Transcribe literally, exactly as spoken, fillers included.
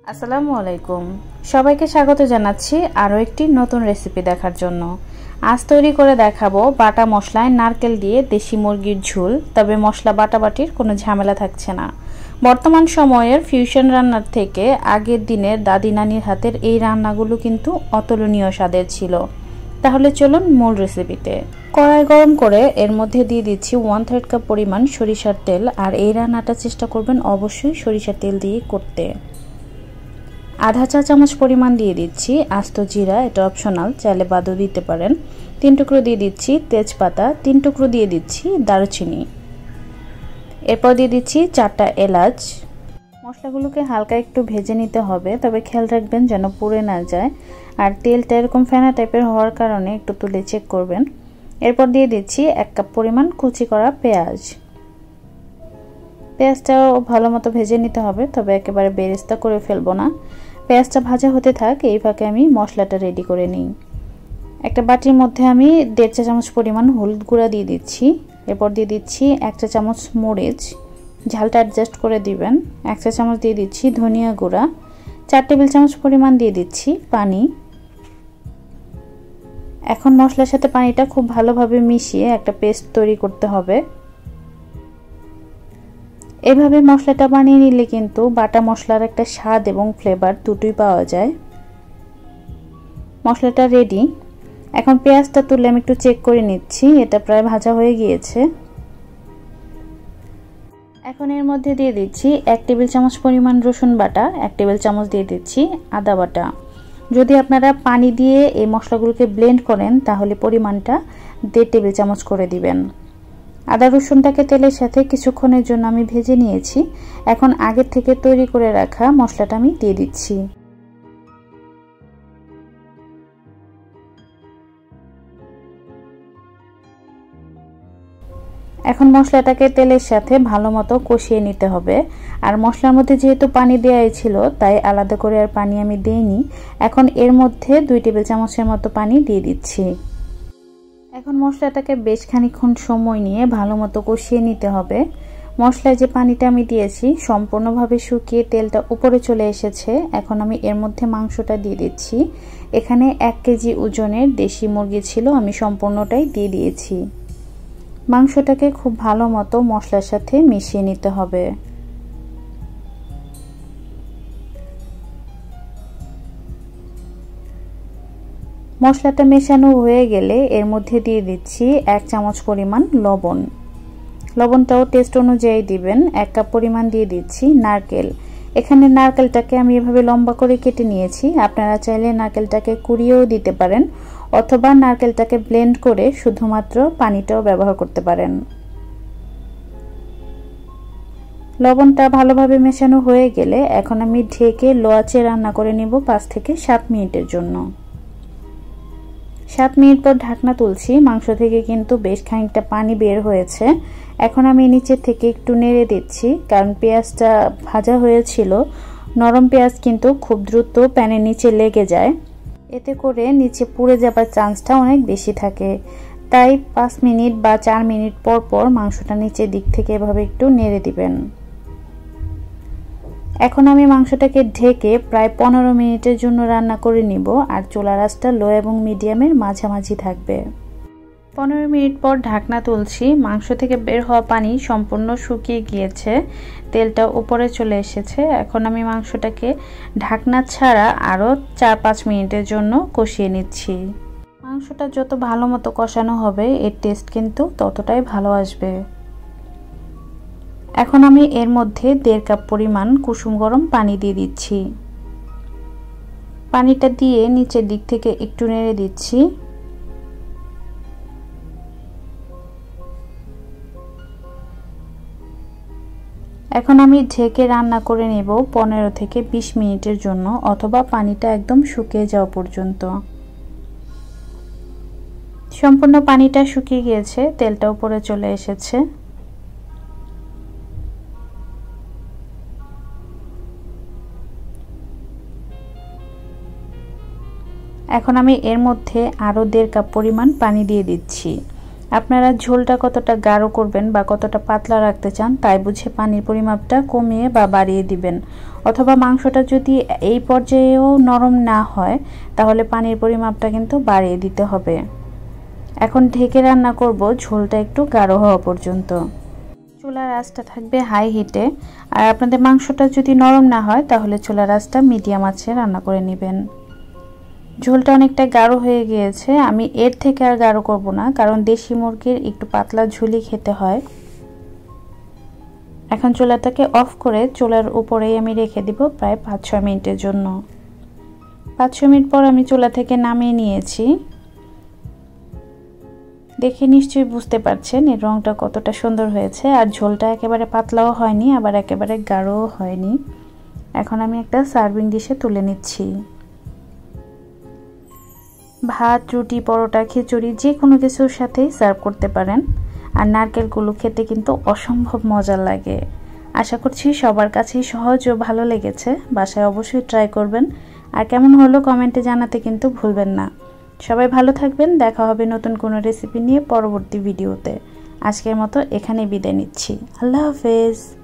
আসসালামু আলাইকুম সবাইকে স্বাগত জানাচ্ছি আরো একটি নতুন রেসিপি দেখার জন্য। আজ তৈরি করে দেখাবো বাটা মশলায় নারকেল দিয়ে দেশি মুরগির ঝোল। তবে মশলা বাটাবাটির কোনো ঝামেলা থাকছে না। বর্তমান সময়ের ফিউশন রান্নার থেকে আগের দিনের দাদি নানির হাতের এই রান্নাগুলো কিন্তু অতুলনীয় স্বাদের ছিল। তাহলে চলুন মূল রেসিপিতে। কড়াই গরম করে এর মধ্যে দিয়ে দিচ্ছি ওয়ান থার্ড কাপ পরিমাণ সরিষার তেল। আর এই রান্নাটা চেষ্টা করবেন অবশ্যই সরিষার তেল দিয়ে করতে। আধা চা চামচ পরিমাণ দিয়ে দিচ্ছি আস্ত জিরা, এটা অপশনাল, চাইলে বাদও দিতে পারেন। তিন টুকরো দিয়ে দিচ্ছি তেজপাতা, তিন টুকরো দিয়ে দিচ্ছি দারুচিনি, এরপর দিয়ে দিচ্ছি চারটা এলাচ। মশলাগুলোকে হালকা একটু ভেজে নিতে হবে, তবে খেয়াল রাখবেন যেন পুড়ে না যায়। আর তেলটা এরকম ফেনা টাইপের হওয়ার কারণে একটু তুলে চেক করবেন। এরপর দিয়ে দিচ্ছি এক কাপ পরিমাণ কুচি করা পেঁয়াজ। পেঁয়াজটাও ভালো মতো ভেজে নিতে হবে, তবে একেবারে বেরেস্তা করে ফেলবো না। পেঁয়াজটা ভাজা হতে থাক, এই ফাঁকে আমি মশলাটা রেডি করে নিই। একটা বাটির মধ্যে আমি দেড় চা চামচ পরিমাণ হলুদ গুঁড়া দিয়ে দিচ্ছি। এরপর দিয়ে দিচ্ছি এক চা চামচ মরিচ, ঝালটা অ্যাডজাস্ট করে দিবেন। এক চা চামচ দিয়ে দিচ্ছি ধনিয়া গুঁড়া, চার টেবিল চামচ পরিমাণ দিয়ে দিচ্ছি পানি। এখন মশলার সাথে পানিটা খুব ভালোভাবে মিশিয়ে একটা পেস্ট তৈরি করতে হবে। এভাবে মশলাটা বানিয়ে নিলে কিন্তু বাটা মশলার একটা স্বাদ এবং ফ্লেভার দুটোই পাওয়া যায়। মশলাটা রেডি। এখন পেঁয়াজটা তুলে আমি একটু চেক করে নিচ্ছি, এটা প্রায় ভাজা হয়ে গিয়েছে। এখন এর মধ্যে দিয়ে দিচ্ছি এক টেবিল চামচ পরিমাণ রসুন বাটা, এক টেবিল চামচ দিয়ে দিচ্ছি আদা বাটা। যদি আপনারা পানি দিয়ে এই মশলাগুলোকে ব্লেন্ড করেন তাহলে পরিমাণটা দেড় টেবিল চামচ করে দিবেন। আদা রসুনটাকে তেলের সাথে কিছুক্ষণের জন্য আমি ভেজে নিয়েছি। এখন আগের থেকে তৈরি করে রাখা মশলাটা আমি দিয়ে দিচ্ছি। এখন মশলাটাকে তেলের সাথে ভালো মতো কষিয়ে নিতে হবে। আর মশলার মধ্যে যেহেতু পানি দেওয়াই ছিল, তাই আলাদা করে আর পানি আমি দিইনি। এখন এর মধ্যে দুই টেবিল চামচের মতো পানি দিয়ে দিচ্ছি। এখন মশলাটাকে বেশ খানিকক্ষণ সময় নিয়ে ভালো মতো কষিয়ে নিতে হবে। মশলায় যে পানিটা আমি দিয়েছি সম্পূর্ণভাবে শুকিয়ে তেলটা উপরে চলে এসেছে। এখন আমি এর মধ্যে মাংসটা দিয়ে দিচ্ছি। এখানে এক কেজি ওজনের দেশি মুরগি ছিল, আমি সম্পূর্ণটাই দিয়ে দিয়েছি। মাংসটাকে খুব ভালো মতো মশলার সাথে মিশিয়ে নিতে হবে। মশলাটা মেশানো হয়ে গেলে এর মধ্যে দিয়ে দিচ্ছি এক চামচ পরিমাণ লবণ। লবণটাও টেস্ট অনুযায়ী দিবেন। এক কাপ পরিমাণ দিয়ে দিচ্ছি নারকেল। এখানে নারকেলটাকে আমি এভাবে লম্বা করে কেটে নিয়েছি। আপনারা চাইলে নারকেলটাকে কুড়িয়েও দিতে পারেন, অথবা নারকেলটাকে ব্লেন্ড করে শুধুমাত্র পানিটাও ব্যবহার করতে পারেন। লবণটা ভালোভাবে মেশানো হয়ে গেলে এখন আমি ঢেকে লো আঁচে রান্না করে নিব পাঁচ থেকে সাত মিনিটের জন্য। সাত মিনিট পর ঢাকনা তুলছি। মাংস থেকে কিন্তু বেশ খানিকটা পানি বের হয়েছে। এখন আমি নিচে থেকে একটু নেড়ে দিচ্ছি, কারণ পেঁয়াজটা ভাজা হয়েছিল। নরম পেঁয়াজ কিন্তু খুব দ্রুত প্যানের নিচে লেগে যায়, এতে করে নিচে পুড়ে যাবার চান্সটা অনেক বেশি থাকে। তাই পাঁচ মিনিট বা চার মিনিট পর পর মাংসটা নিচের দিক থেকে এভাবে একটু নেড়ে দিবেন। এখন আমি মাংসটাকে ঢেকে প্রায় পনেরো মিনিটের জন্য রান্না করে নিব। আর চুলার আঁচটা লো এবং মিডিয়ামের মাঝামাঝি থাকবে। পনেরো মিনিট পর ঢাকনা তুলছি। মাংস থেকে বের হওয়া পানি সম্পূর্ণ শুকিয়ে গিয়েছে, তেলটা উপরে চলে এসেছে। এখন আমি মাংসটাকে ঢাকনা ছাড়া আরও চার পাঁচ মিনিটের জন্য কষিয়ে নিচ্ছি। মাংসটা যত ভালো মতো কষানো হবে এর টেস্ট কিন্তু ততটাই ভালো আসবে। এখন আমি এর মধ্যে দেড় কাপ পরিমাণ কুসুম গরম পানি দিয়ে দিচ্ছি। পানিটা দিয়ে নিচের দিক থেকে একটু নেড়ে দিচ্ছি। এখন আমি ঢেকে রান্না করে নেব পনেরো থেকে বিশ মিনিটের জন্য, অথবা পানিটা একদম শুকিয়ে যাওয়া পর্যন্ত। সম্পূর্ণ পানিটা শুকিয়ে গিয়েছে, তেলটা উপরে চলে এসেছে। এখন আমি এর মধ্যে আরও দেড় কাপ পরিমাণ পানি দিয়ে দিচ্ছি। আপনারা ঝোলটা কতটা গাঢ় করবেন বা কতটা পাতলা রাখতে চান তাই বুঝে পানির পরিমাপটা কমিয়ে বা বাড়িয়ে দিবেন, অথবা মাংসটা যদি এই পর্যায়েও নরম না হয় তাহলে পানির পরিমাপটা কিন্তু বাড়িয়ে দিতে হবে। এখন ঢেকে রান্না করব ঝোলটা একটু গাঢ় হওয়া পর্যন্ত। চুলার আঁচটা থাকবে হাই হিটে, আর আপনাদের মাংসটা যদি নরম না হয় তাহলে চুলার আঁচটা মিডিয়াম আঁচে রান্না করে নেবেন। ঝোলটা অনেকটা গাঢ় হয়ে গিয়েছে, আমি এর থেকে আর গাঢ় করব না, কারণ দেশি মুরগির একটু পাতলা ঝুলি খেতে হয়। এখন চুলাটাকে অফ করে চুলার উপরেই আমি রেখে দিব প্রায় পাঁচ ছয় মিনিটের জন্য। পাঁচ ছয় মিনিট পর আমি চুলা থেকে নামিয়ে নিয়েছি। দেখে নিশ্চয়ই বুঝতে পারছেন এর রংটা কতটা সুন্দর হয়েছে, আর ঝোলটা একেবারে পাতলাও হয়নি আবার একেবারে গাঢ়ও হয়নি। এখন আমি একটা সার্ভিং ডিশে তুলে নিচ্ছি। ভাত, রুটি, পরোটা, খিচুড়ি যে কোনো কিছুর সাথেই সার্ভ করতে পারেন। আর নারকেলগুলো খেতে কিন্তু অসম্ভব মজা লাগে। আশা করছি সবার কাছেই সহজ ও ভালো লেগেছে। বাসায় অবশ্যই ট্রাই করবেন, আর কেমন হলো কমেন্টে জানাতে কিন্তু ভুলবেন না। সবাই ভালো থাকবেন, দেখা হবে নতুন কোনো রেসিপি নিয়ে পরবর্তী ভিডিওতে। আজকের মতো এখানেই বিদায় নিচ্ছি। আল্লাহ হাফেজ।